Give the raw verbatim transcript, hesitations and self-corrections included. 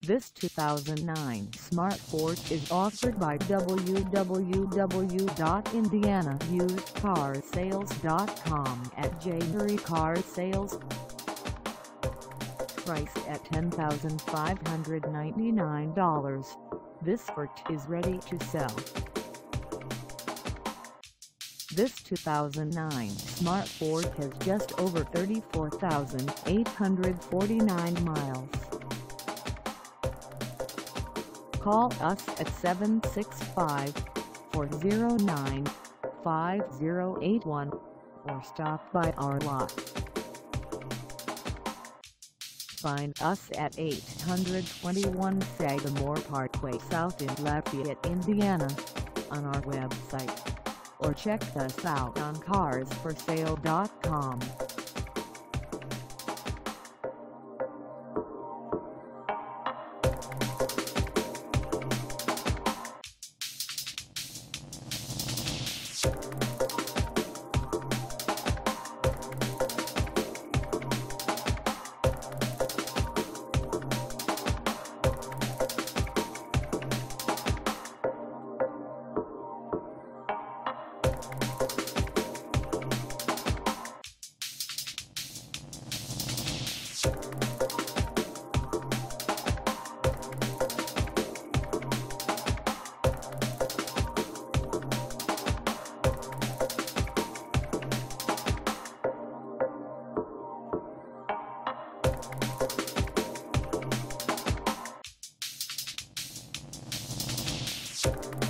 This two thousand nine Smart Forte is offered by w w w dot indiana used car sales dot com at January Car Sales. Priced at ten thousand five hundred ninety-nine dollars, this Forte is ready to sell. This two thousand nine Smart Forte has just over thirty-four thousand eight hundred forty-nine miles. Call us at seven six five, four zero nine, five zero eight one or stop by our lot. Find us at eight twenty-one Sagamore Parkway South in Lafayette, Indiana, on our website, or check us out on cars for sale dot com. You